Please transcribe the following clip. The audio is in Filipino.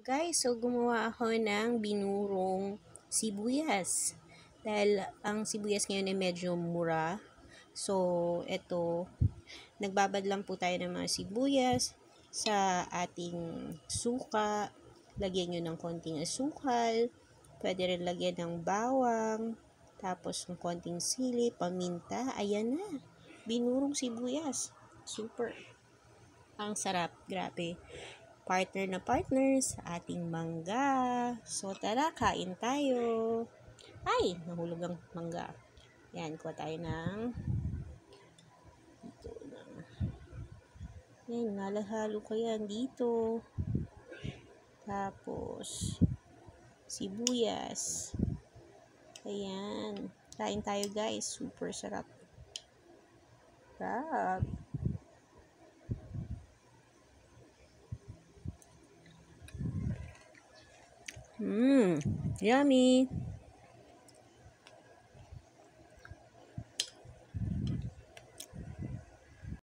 Guys, so gumawa ako ng binurong sibuyas. Dahil ang sibuyas ngayon ay medyo mura. So, eto, nagbabad lang po tayo ng mga sibuyas sa ating suka. Lagyan nyo ng konting asukal. Pwede rin lagyan ng bawang. Tapos ng konting sili, paminta. Ayan na. Binurong sibuyas. Super. Ang sarap. Grabe. Partner na partner sa ating mangga. So, tara, kain tayo. Ay, nahulog ang mangga. Yan, kuha tayo ng dito na. Yan, nalahalo ko yan dito. Tapos, sibuyas. Ayan. Kain tayo, guys. Super sarap. Sarap. Yummy.